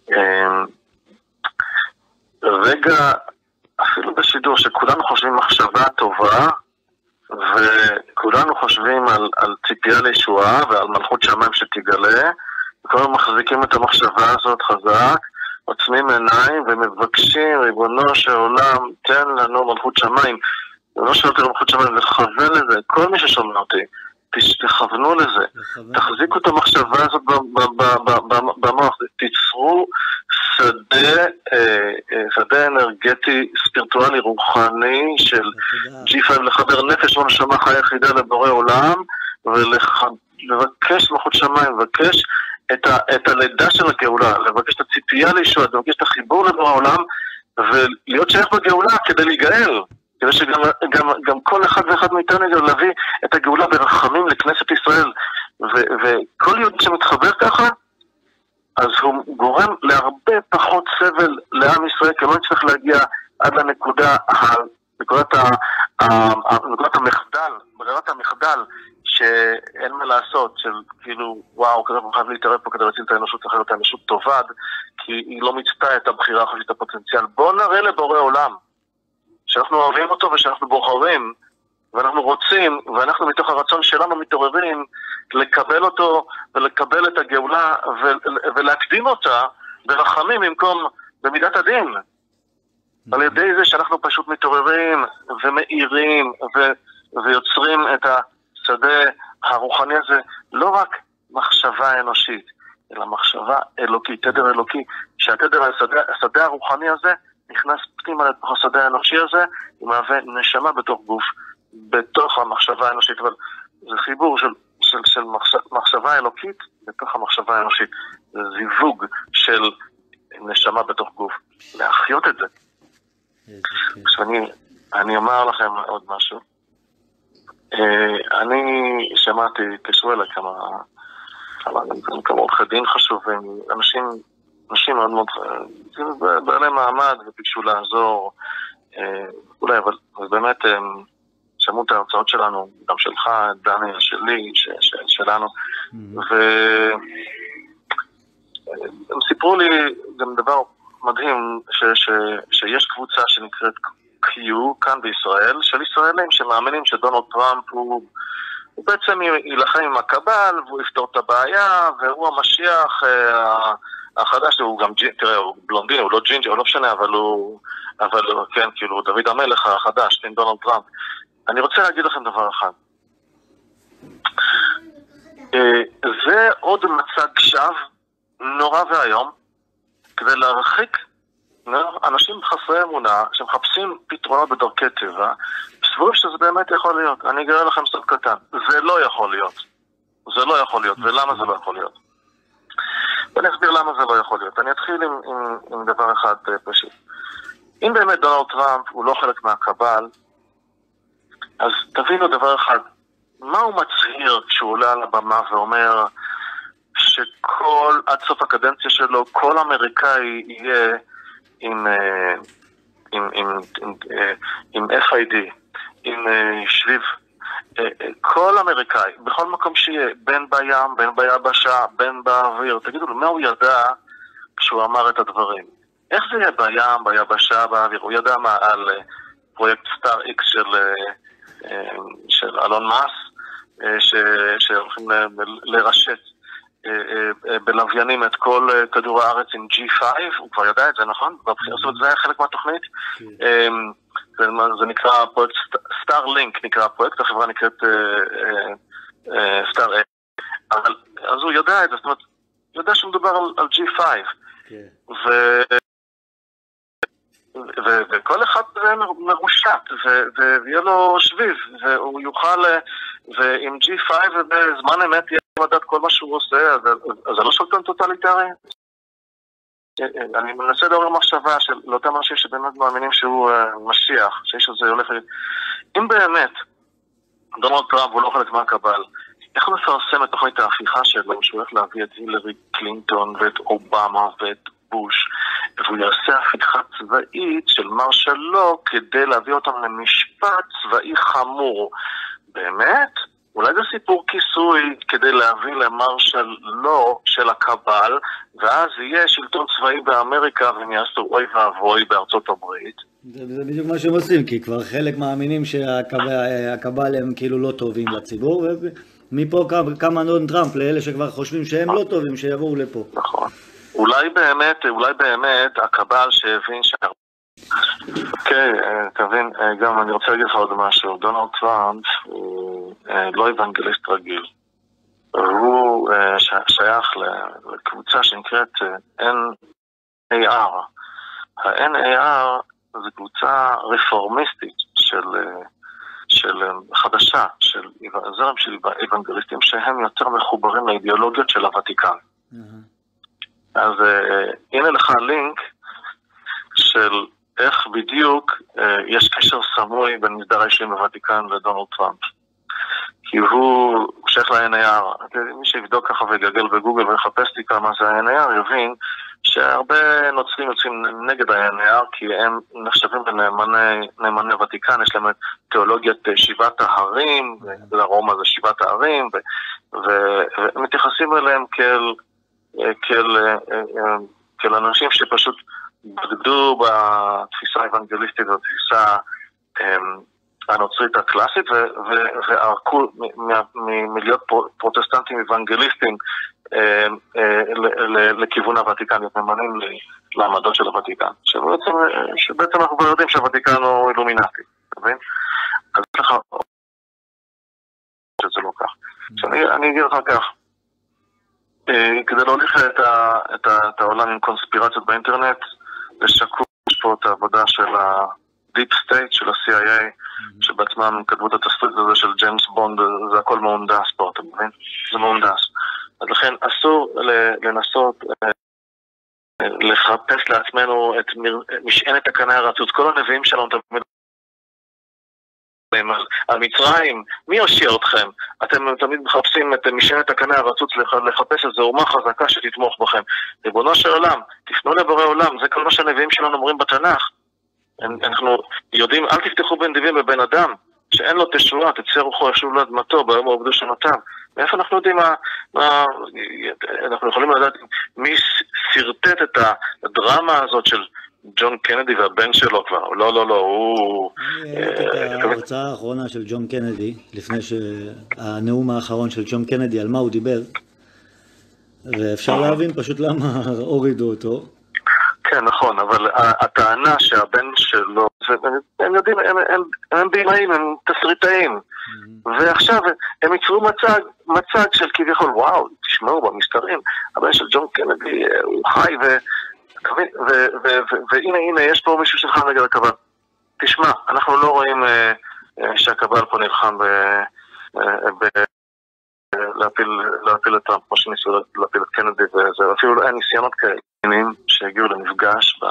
רגע, אפילו בשידור, שכולנו חושבים מחשבה טובה, וכולנו חושבים על, על ציפייה לישועה ועל מלכות שמיים שתגלה, וכולנו מחזיקים את המחשבה הזאת חזק, עוצמים עיניים ומבקשים, ריבונו של עולם, תן לנו מלכות שמיים. ריבונו של עולם, מלכות שמיים, לכוון לזה, כל מי ששומע אותי, תכוונו לזה, תחזיקו את המחשבה הזאת במוח, תיצרו שדה, שדה אנרגטי, ספירטואלי, רוחני של ג'י פייב לחבר נפש ונשמה חיה יחידה לבורא עולם, ולבקש מלכות שמיים, לבקש את, ה, את הלידה של הגאולה, לבקש את הציפייה לישוע, לבקש את החיבור לבורא העולם, ולהיות שייך בגאולה כדי להיגאל. כדי שגם גם, גם כל אחד ואחד מאיתנו יגיע להביא את הגאולה ברחמים לכנסת ישראל. ו- וכל יהודי שמתחבר ככה, אז הוא גורם להרבה פחות סבל לעם ישראל, כי לא יצטרך להגיע עד לנקודה, נקודת, ה- ה- נקודת המחדל, ברירת המחדל, שאין מה לעשות, של כאילו, וואו, כזה הוא חייב להתערב פה כדי להציל את האנושות, אחרת האנושות תובד, כי היא לא מצפה את הבחירה החופשית הפוטנציאל. בואו נראה לבורא עולם. שאנחנו אוהבים אותו ושאנחנו בוחרים, ואנחנו רוצים, ואנחנו מתוך הרצון שלנו מתעוררים, לקבל אותו ולקבל את הגאולה ולהקדים אותה ברחמים במקום במידת הדין. על ידי זה שאנחנו פשוט מתעוררים ומאירים ויוצרים את השדה הרוחני הזה, לא רק מחשבה אנושית, אלא מחשבה אלוקית, תדר אלוקי, שהתדר, השדה, השדה הרוחני הזה, נכנס פנימה לתוך השדה האנושי הזה, הוא מהווה נשמה בתוך גוף, בתוך המחשבה האנושית, אבל זה חיבור של, של, של מחשבה, מחשבה אלוקית בתוך המחשבה האנושית, זה זיווג של נשמה בתוך גוף, להחיות את זה. עכשיו אני, אני אומר לכם עוד משהו. אני שמעתי, קשרו אליי כמה, כמה, כמה עורכי דין חשובים, אנשים, אנשים מאוד מאוד, בעלי מעמד וביקשו לעזור, אולי, אבל באמת שמעו את ההרצאות שלנו, גם שלך, דני, שלי, ש, ש, שלנו, והם סיפרו לי גם דבר מדהים, ש, ש, שיש קבוצה שנקראת קיו, כאן בישראל, של ישראלים שמאמינים שדונלד טראמפ הוא, הוא בעצם ילחם עם הקבל, והוא יפתור את הבעיה, והוא המשיח אה, החדש, הוא גם, תראה, הוא בלונדין, הוא לא ג'ינג'ר, הוא לא משנה, אבל הוא, אבל כן, כאילו, דוד המלך החדש, עם דונלד טראמפ. אני רוצה להגיד לכם דבר אחד. אה, זה עוד מצג שווא נורא והיום, כדי להרחיק אנשים חסרי אמונה שמחפשים פתרונות בדרכי טבע, סבורים שזה באמת יכול להיות. אני אגלה לכם סוד קטן, זה לא יכול להיות. זה לא יכול להיות. ולמה זה לא יכול להיות? ואני אסביר למה זה לא יכול להיות. אני אתחיל עם, עם, עם דבר אחד פשוט. אם באמת דונלד טראמפ הוא לא חלק מהקבל, אז תבינו דבר אחד, מה הוא מצהיר כשהוא עולה על הבמה ואומר שכל, עד סוף הקדנציה שלו, כל אמריקאי יהיה עם, עם, עם, עם, עם אף איי די, עם שביב, כל אמריקאי, בכל מקום שיהיה, בין בים, בין ביבשה, בין באוויר, תגידו לו, מה הוא ידע כשהוא אמר את הדברים? איך זה יהיה בים, ביבשה, באוויר? הוא ידע מה על פרויקט סטאר איקס של, של אלון מאס, שהולכים לרשת בלוויינים את כל כדור הארץ עם ג'י פייב, הוא כבר ידע את זה, נכון? זאת זה היה חלק מהתוכנית. זה נקרא פרויקט סטאר לינק, נקרא הפרויקט, החברה נקראת סטאר אקס. אז הוא ידע את זה, זאת אומרת, ידע שמדובר על ג'י פייב. וכל אחד זה מרושת, ויהיה לו שביב, והוא יוכל, ועם ג'י פייב ובזמן אמת יהיה לדעת כל מה שהוא עושה, אז זה לא שלטון טוטליטרי? אני מנסה לעורר מחשבה של לאותם אנשים שבאמת מאמינים שהוא משיח, שיש לזה הולך... אם באמת דונלד טראמפ הוא לא חלק מהקבל, איך הוא מפרסם את תוכנית ההפיכה שלו, שהוא הולך להביא את הילרי קלינטון ואת אובמה ואת בוש, והוא יעשה הפיכה צבאית של מרשל לו כדי להביא אותם למשפט צבאי חמור? באמת? אולי זה סיפור כיסוי כדי להביא למרשל לא של הקבל, ואז יהיה שלטון צבאי באמריקה והם יעשו אוי ואבוי בארצות הברית. זה, זה בדיוק מה שהם עושים, כי כבר חלק מאמינים שהקבל הם כאילו לא טובים לציבור, ומפה כמה דונלד טראמפ לאלה שכבר חושבים שהם לא טובים, שיבואו לפה. נכון. אולי באמת, אולי באמת הקבל שהבין ש... אוקיי, תבין, גם אני רוצה להגיד לך עוד משהו. דונלד טראמפ הוא לא אבנגליסט רגיל. הוא שייך לקבוצה שנקראת אן איי אר. ה-אן איי אר זו קבוצה רפורמיסטית של, של חדשה, של זרם של אבנגליסטים שהם יותר מחוברים לאידיאולוגיות של הוותיקן. אז הנה לך לינק של איך בדיוק יש קשר סמוי בין מסדר האישים בוותיקן לדונלד טראמפ. כי הוא שייך ל-אן איי אר. מי שיבדוק ככה ויגגל בגוגל ויחפש לי כמה זה ה-אן איי אר, יבין שהרבה נוצרים יוצאים נגד ה-אן איי אר, כי הם נחשבים לנאמני הוותיקן, יש להם תיאולוגיית שבעת ההרים, לרומא זה שבעת ההרים, והם מתייחסים אליהם כאל כאל, כאל אנשים שפשוט בגדו בתפיסה האבנגליסטית ובתפיסה הנוצרית הקלאסית וערכו מלהיות פרוטסטנטים אבנגליסטים לכיוון הוותיקן, נאמנים לעמדות של הוותיקן, שבעצם אנחנו כבר יודעים שהוותיקן הוא אילומינטי, תבין? אז יש לך שזה לא כך. אני אגיד לך כך, כדי להוליך את, ה, את, ה, את העולם עם קונספירציות באינטרנט, לשקוף פה את העבודה של ה-Deep State, של ה-סי איי איי, mm-hmm. שבעצמם כתבו את התסריט הזה של ג'יימס בונד, זה הכל מהונדס פה, אתה מבין? זה מהונדס. אז לכן אסור לנסות לחפש לעצמנו את משענת הקנה הרצוץ. כל הנביאים שלנו תמיד על, על מצרים, מי יושיע אתכם? אתם תמיד מחפשים את משענת הקנה הרצוץ לחפש איזו אומה חזקה שתתמוך בכם. ריבונו של עולם, תפנו לבורא עולם, זה כל מה שהנביאים שלנו אומרים בתנ"ך. אנחנו יודעים, אל תפתחו בנדיבים בבן אדם, שאין לו תשועה, תצא רוחו ישוב לאדמתו, ביום העובדו שנותיו. מאיפה אנחנו יודעים מה, מה, אנחנו יכולים לדעת מי סרטט את הדרמה הזאת של ג'ון קנדי והבן שלו כבר? לא, לא, לא, הוא... אני ראיתי את ההרצאה האחרונה של ג'ון קנדי, לפני שהנאום האחרון של ג'ון קנדי, על מה הוא דיבר, ואפשר להבין פשוט למה הורידו אותו. כן, נכון, אבל הטענה שהבן שלו, הם יודעים, הם, הם, הם בימאים, הם תסריטאים, ועכשיו הם ייצרו מצג, מצג של כביכול, וואו, תשמעו במסתרים, הבן של ג'ון קנדי הוא חי, ו... והנה, הנה, יש פה מישהו שלחם נגד הקבל. תשמע, אנחנו לא רואים שהקבל פה נלחם להפיל את טראמפ, כמו שניסו להפיל את קנדי, ואפילו אין ניסיונות כאלה שהגיעו למפגש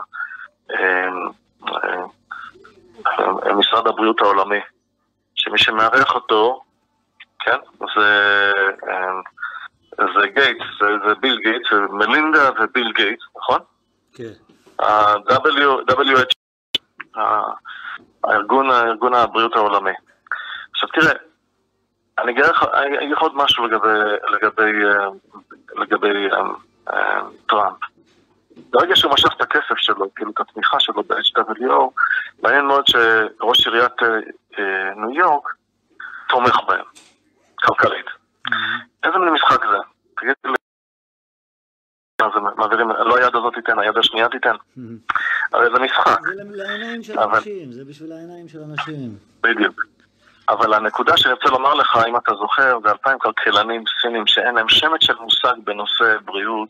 במשרד הבריאות העולמי, שמי שמארח אותו, כן, זה... זה גייטס, זה, זה ביל גייטס, זה מלינדה וביל גייטס, נכון? כן. ה-דאבליו אייץ' או, הארגון, הארגון הבריאות העולמי. עכשיו תראה, אני אגיד לך עוד משהו לגבי, לגבי, לגבי טראמפ. ברגע שהוא משך את הכסף שלו, כאילו את התמיכה שלו ב-אייץ' דאבליו או, מעניין מאוד שראש עיריית ניו יורק תומך בהם, כלכלית. איזה מין משחק זה? תגיד לי, מעבירים, לא היד הזאת תיתן, היד השנייה תיתן. הרי זה משחק. זה לעיניים של אנשים, זה בשביל העיניים של אנשים. בדיוק. אבל הנקודה שאני רוצה לומר לך, אם אתה זוכר, זה אלפיים כלכלנים סינים שאין להם שמץ של מושג בנושא בריאות.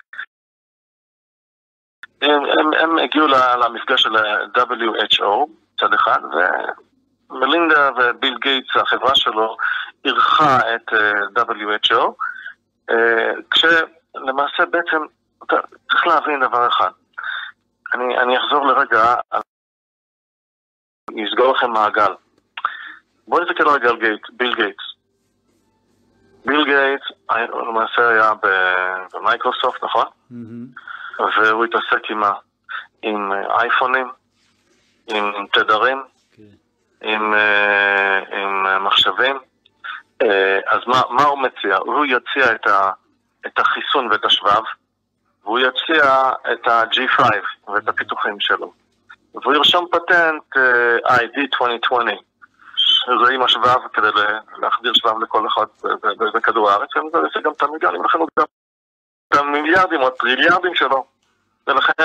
הם, הם, הם הגיעו למפגש של ה-דאבליו אייץ' או, צד אחד, ומלינדה וביל גייטס, החברה שלו, ערכה את דאבליו אייץ' או, כשלמעשה בעצם, אתה צריך להבין דבר אחד. אני, אני אחזור לרגע, אני אסגור לכם מעגל. בואו נסתכל רגע על גייט, ביל גייטס. ביל גייטס למעשה היה במייקרוסופט, נכון? Mm-hmm. והוא התעסק עם, עם אייפונים, עם תדרים, okay. עם, עם מחשבים. אז מה, מה הוא מציע? הוא יציע את, ה, את החיסון ואת השבב, והוא יציע את ה-ג'י פייב ואת הפיתוחים שלו. והוא ירשום פטנט איי די עשרים עשרים, שזה עם השבב כדי להחדיר שבב לכל אחד בכדור הארץ, וזה יעשה גם את המיליארדים, לכן הוא גם את המיליארדים או הטריליארדים שלו. ולכן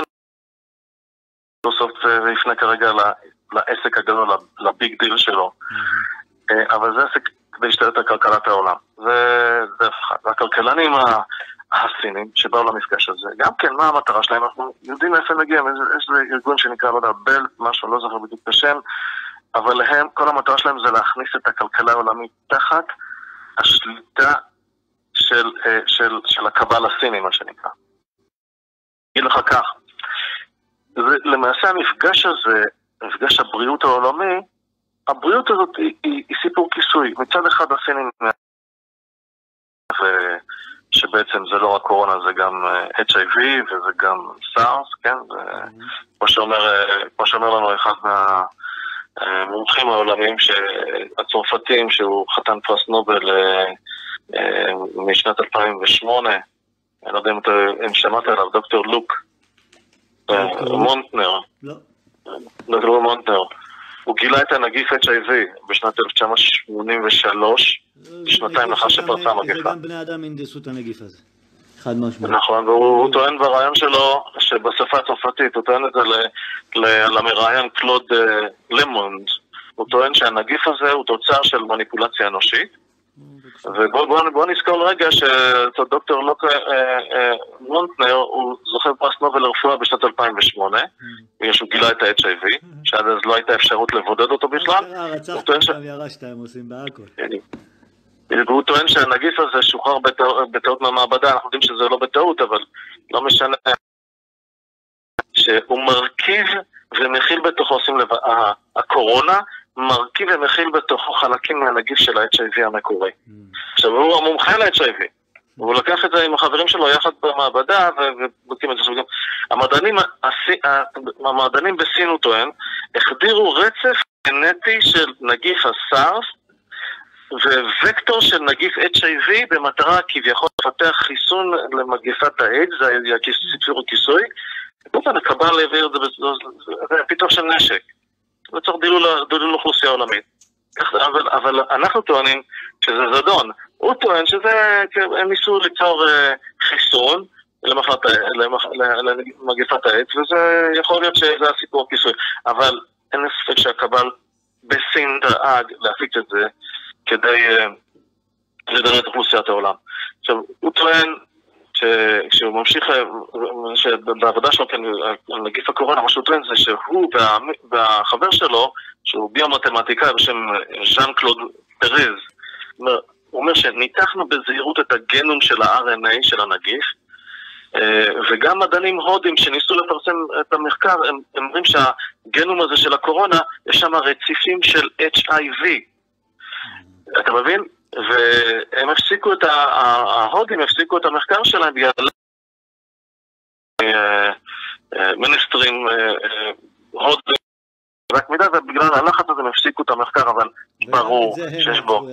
בסוף זה יפנה כרגע לעסק הגדול, לביג דיל שלו. אבל זה עסק כדי להשתלט על כלכלת העולם. זה הכלכלנים הסינים שבאו למפגש הזה. גם כן, מה המטרה שלהם? אנחנו יודעים איפה מגיעים, יש ארגון שנקרא, לא יודע, בל, משהו, לא זוכר בדיוק בשם, אבל להם, כל המטרה שלהם זה להכניס את הכלכלה העולמית תחת השליטה של, של, של הקבל הסיני, מה שנקרא. אגיד לך כך, זה, למעשה המפגש הזה, מפגש הבריאות העולמי, הבריאות הזאת היא, היא, היא סיפור כיסוי. מצד אחד הסינים, שבעצם זה לא רק קורונה, זה גם אייץ' איי וי וזה גם סארס, כן? כמו שאומר, כמו שאומר לנו אחד מהמומחים העולמיים הצרפתים, שהוא חתן פרס נובל משנת אלפיים ושמונה, אני לא יודע אם שמעת עליו, דוקטור לוק מונטנר. לא. דוקטור מונטנר. הוא גילה את הנגיף אייץ' איי וי בשנת אלף תשע מאות שמונים ושלוש, שנתיים לאחר שפרצה המגפה. זה גם בני אדם הנדסו את הנגיף הזה. חד משמעית. נכון, והוא טוען ברעיון שלו, שבשפה הצרפתית, הוא טוען את זה למראיין קלוד למונד, הוא טוען שהנגיף הזה הוא תוצר של מניפולציה אנושית, ובואו נזכור רגע שדוקטור לוק מונטנר הוא זוכה פרס נובל לרפואה בשנת אלפיים ושמונה, בגלל שהוא גילה את ה-אייץ' איי וי, שעד אז לא הייתה אפשרות לבודד אותו בכלל. רצחת אותם ירשת, הם עושים בהכל. והוא טוען שהנגיף הזה שוחרר בטעות מהמעבדה, אנחנו יודעים שזה לא בטעות, אבל לא משנה. שהוא מרכיב ומכיל בתוכו, עושים לב, הקורונה, מרכיב ומכיל בתוכו חלקים מהנגיף של ה-אייץ' איי וי המקורי. עכשיו, הוא המומחה ל-אייץ' איי וי. והוא לקח את זה עם החברים שלו יחד במעבדה, ובודקים את זה. המדענים, המדענים בסין, הוא טוען, החדירו רצף גנטי של נגיף הסארס, ווקטור של נגיף אייץ' איי וי במטרה כביכול לפתח חיסון למגפת האיידס, זה היה סיפור כיסוי, וכמובן הקבל העביר את זה פיתוח של נשק, לצורך דילול אוכלוסייה עולמית. אבל, אבל אנחנו טוענים שזה זדון. הוא טוען שזה, הם ניסו ליצור חיסון למחלת, למגפת האיידס, וזה יכול להיות שזה הסיפור כיסוי. אבל אין ספק שהקבל בסין דאג להפיץ את זה כדי לדלל את אוכלוסיית העולם. עכשיו, הוא טוען כשהוא ממשיך, שבעבודה שלו על נגיף הקורונה, מה שהוא טוען זה שהוא והחבר שלו, שהוא ביומתמטיקאי בשם ז'אן קלוד פרז, הוא אומר שניתחנו בזהירות את הגנום של ה-אר אן איי של הנגיף, וגם מדענים הודים שניסו לפרסם את המחקר, הם אומרים שהגנום הזה של הקורונה, יש שם רציפים של אייץ' איי וי. אתה מבין? והם הפסיקו את ההודים, הפסיקו את המחקר שלהם בגלל מיניסטרים הודים רק מידה, ובגלל הלחץ הזה הם הפסיקו את המחקר, אבל ברור שיש בו.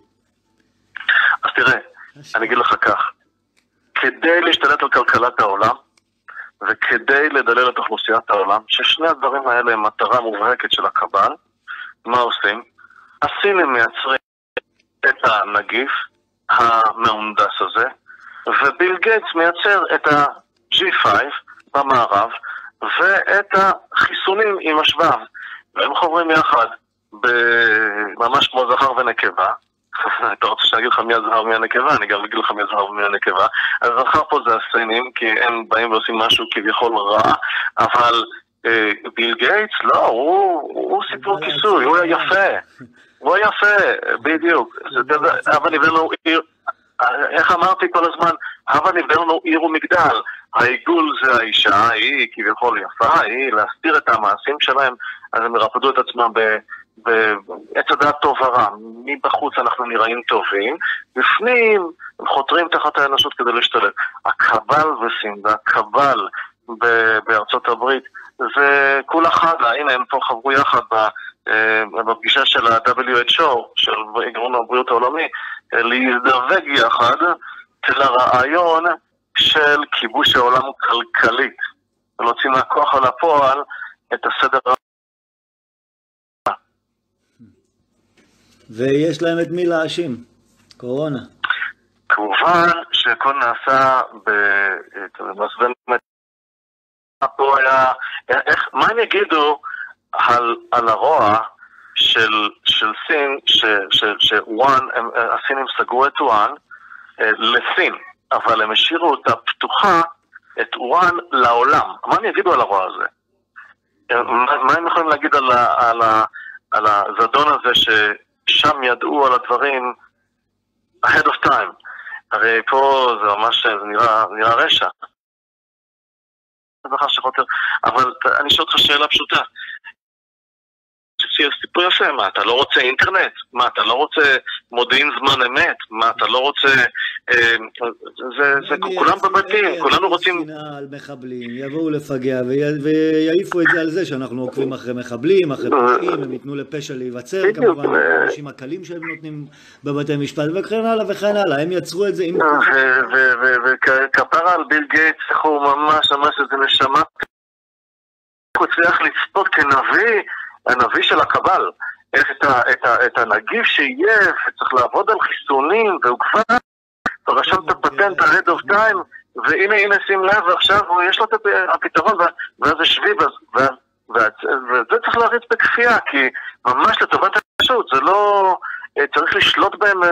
אז תראה, אני אגיד לך כך, כדי להשתלט על כלכלת העולם וכדי לדלל את אוכלוסיית העולם, ששני הדברים האלה הם מטרה מובהקת של הקבל, מה עושים? הסינים מייצרים את הנגיף המהונדס הזה, וביל גייטס מייצר את ה-ג'י פייב במערב, ואת החיסונים עם השבב, והם חוברים יחד, ממש כמו זכר ונקבה. אתה רוצה שאני אגיד לך מי הזכר ומי הנקבה? אני גם אגיד לך מי הזכר ומי הנקבה. אז זכר פה זה הסינים, כי הם באים ועושים משהו כביכול רע, אבל ביל גייטס, לא, הוא סיפור כיסוי, הוא היה יפה. הוא היה יפה, בדיוק. אבל נבלנו עיר, איך אמרתי כל הזמן, אבל נבלנו עיר ומגדל. העיגול זה האישה, היא כביכול יפה, היא להסתיר את המעשים שלהם, אז הם ירפדו את עצמם בעץ הדעת טוב ורע. מבחוץ אנחנו נראים טובים, בפנים הם חותרים תחת האנושות כדי להשתלט. הקבל בסין והקבל בארצות הברית, זה כולה חדה, הנה הם פה חברו יחד בפגישה של ה-דאבליו אייץ' או, של ארגון הבריאות העולמי, להזדווג יחד של הרעיון של כיבוש העולם כלכלית, ולהוציא מהכוח על הפועל את הסדר. ויש להם את מי להאשים, קורונה. כמובן שהכל נעשה במסווה, פה היה, איך, מה הם יגידו על, על הרוע של, של סין, שוואן, הסינים סגרו את וואן לסין, אבל הם השאירו אותה פתוחה, את וואן לעולם. מה הם יגידו על הרוע הזה? מה, מה הם יכולים להגיד על, על, על הזדון הזה ששם ידעו על הדברים ahead of time? הרי פה זה ממש, זה נראה, נראה רשע. אבל אני שואל אותך שאלה פשוטה. סיפור יפה, מה, אתה לא רוצה אינטרנט? מה, אתה לא רוצה מודיעין זמן אמת? מה, אתה לא רוצה... זה כולם בבתים, כולנו רוצים... על מחבלים, יבואו לפגע ויעיפו את זה על זה שאנחנו עוקבים אחרי מחבלים, אחרי פושעים, הם ייתנו לפשע להיווצר, כמובן, האנשים הקלים שהם נותנים בבתי משפט, וכן הלאה וכן הלאה, הם יצרו את זה עם... וכפרה על ביל גייטס, הוא ממש ממש איזה נשמה, הוא הצליח לצפות כנביא, הנביא של הקבל, את, ה, את, ה, את הנגיף שיהיה, וצריך לעבוד על חיסונים, והוא כבר רשם את הפטנט ה-Head of Time, והנה, הנה, שים לב, ועכשיו יש לו את הפתרון, ואז זה שביב, וזה צריך להריץ בכפייה, כי ממש לטובת האנושות, זה לא צריך לשלוט בהם,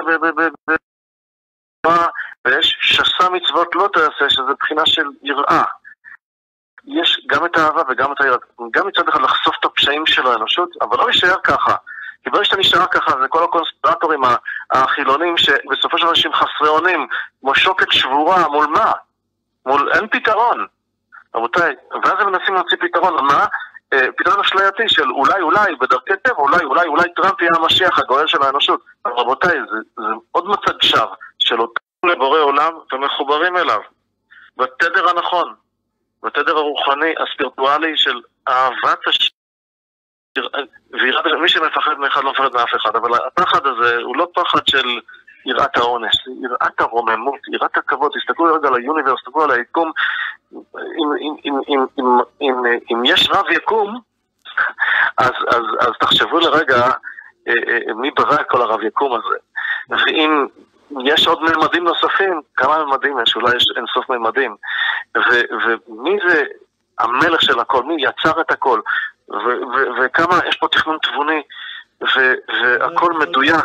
ויש שסה מצוות לא תעשה, שזה בחינה של יראה. יש גם את האהבה וגם את היראה, גם מצד אחד לחשוף את הפשעים של האנושות, אבל לא להישאר ככה. כי ברגע שאתה נשאר ככה, זה כל הקונספירטורים החילונים, שבסופו של דבר אנשים חסרי אונים, כמו שוקת שבורה, מול מה? מול אין פתרון. רבותיי, ואז הם מנסים להוציא פתרון, מה? פתרון אשלייתי של אולי אולי בדרכי טבע, אולי אולי אולי טראמפ יהיה המשיח, הגואל של האנושות. רבותיי, זה, זה עוד מצג שווא של אותם לבורא עולם ומחוברים אליו, בתדר הנכון, בתדר הרוחני, הספירטואלי של אהבת השם. ויראת, מי שמפחד מאחד לא מפחד מאף אחד, אבל הפחד הזה הוא לא פחד של יראת העונש, זה יראת הרוממות, יראת הכבוד. תסתכלו רגע על היוניברס, תסתכלו על היקום. אם, אם, אם, אם, אם, אם, אם יש רב יקום, אז, אז, אז תחשבו לרגע מי ברא כל הרב יקום הזה. ואם יש עוד ממדים נוספים, כמה ממדים יש? אולי יש אינסוף ממדים. ו, ומי זה המלך של הכל? מי יצר את הכל? ו, ו, וכמה יש פה תכנון תבוני, ו, והכל מדויק.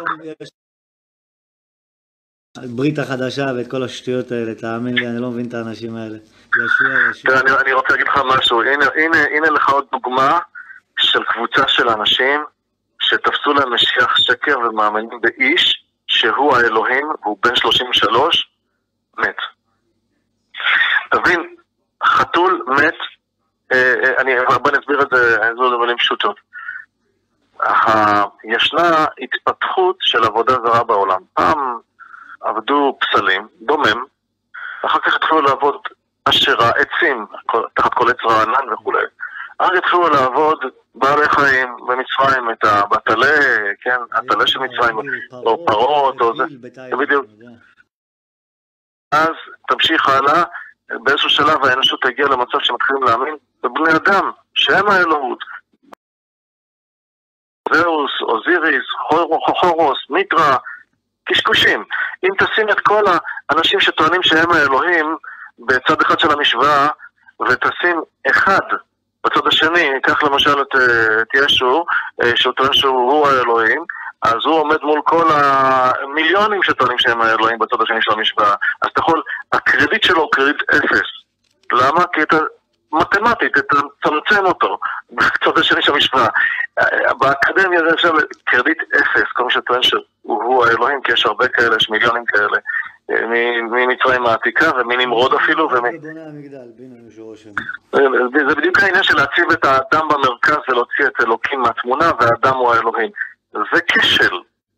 ברית החדשה ואת כל השטויות האלה, תאמין לי, אני לא מבין את האנשים האלה. ישוע, ישוע. אני, אני רוצה להגיד לך משהו, הנה, הנה, הנה לך עוד דוגמה של קבוצה של אנשים שתפסו להם משיח שקר ומאמינים באיש שהוא האלוהים והוא בן שלושים ושלוש, מת. תבין, חתול מת, אה, אה, אני בוא נסביר את זה, זו דברים פשוטות. ישנה התפתחות של עבודה זרה בעולם. פעם עבדו פסלים, דומם, ואחר כך התחילו לעבוד אשרה, עצים, תחת כל עץ רענן וכו'. אז התחילו לעבוד בעלי חיים במצרים, את הבטלה, כן, הטלה של מצרים, או פרות, או זה, בדיוק. אז תמשיך הלאה, באיזשהו שלב האנושות הגיעה למצב שמתחילים להאמין בבני אדם, שהם האלוהות. זאוס, אוזיריס, חורוס, מיטרה, קשקושים. אם תשים את כל האנשים שטוענים שהם האלוהים בצד אחד של המשוואה, ותשים אחד בצד השני, ניקח למשל את, את ישו, שהוא טוען שהוא האלוהים, אז הוא עומד מול כל המיליונים שטוענים שהם האלוהים בצד השני של המשוואה. אז אתה יכול, הקרדיט שלו הוא קרדיט אפס. למה? כי אתה מתמטית, אתה צמצם אותו בצד השני של המשוואה. באקדמיה זה אפשר קרדיט אפס, כל מי שטוען שהוא האלוהים, כי יש הרבה כאלה, יש מיליונים כאלה, ממצרים העתיקה ומנמרוד אפילו. זה בדיוק העניין של להציב את האדם במרכז ולהוציא את אלוקים מהתמונה, והאדם הוא האלוהים. זה כשל.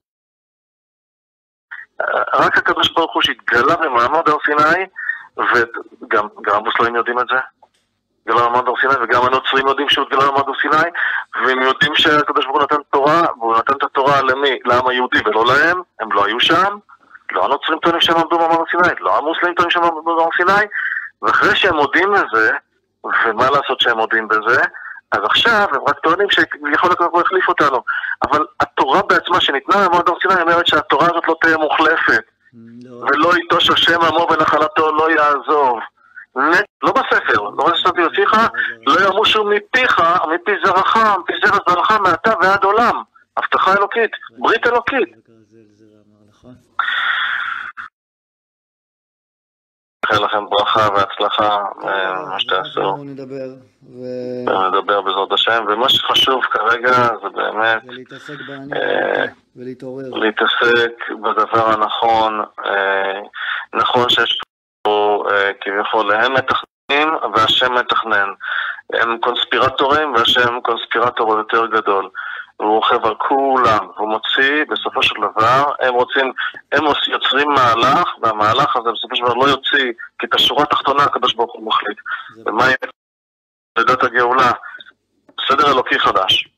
רק הקדוש ברוך הוא שהתגלה במעמד הר סיני, וגם המוסלמים יודעים את זה, התגלה במעמד הר סיני, וגם הנוצרים יודעים שהוא התגלה במעמד הר סיני, והם יודעים שהקדוש ברוך הוא נתן תורה, והוא נתן את התורה למי? לעם היהודי ולא להם, הם לא היו שם, לא הנוצרים טוענים שהם עמדו במעמד הר סיני, לא המוסלמים טוענים שהם עמדו במעמד הר סיני, ואחרי שהם מודים לזה, ומה לעשות שהם מודים בזה, אז עכשיו הם רק טוענים שיכול להיות הוא החליף אותנו. אבל התורה בעצמה שניתנה במעמד הר סיני אומרת שהתורה הזאת לא תהיה מוחלפת. ולא יטוש השם עמו ונחלתו לא יעזוב. לא בספר, לא בספר יוציך, לא ימושו מפיך, מפי זרעך, מפי זרע זרעך מעתה ועד עולם. הבטחה אלוקית, ברית אלוקית. נאחל לכם ברכה והצלחה, מה שתעשו. נדבר בעזרת השם, ומה שחשוב כרגע זה באמת להתעסק בדבר הנכון. נכון שיש פה כביכול הם מתכננים והשם מתכנן. הם קונספירטורים והשם קונספירטור יותר גדול. הוא רוכב על כולם, הוא מוציא, בסופו של דבר, הם רוצים, הם יוצרים מהלך, והמהלך הזה בסופו של דבר לא יוציא, כי את השורה התחתונה הקדוש ברוך הוא מחליט. ומה יהיה? לידת הגאולה, סדר אלוקי חדש.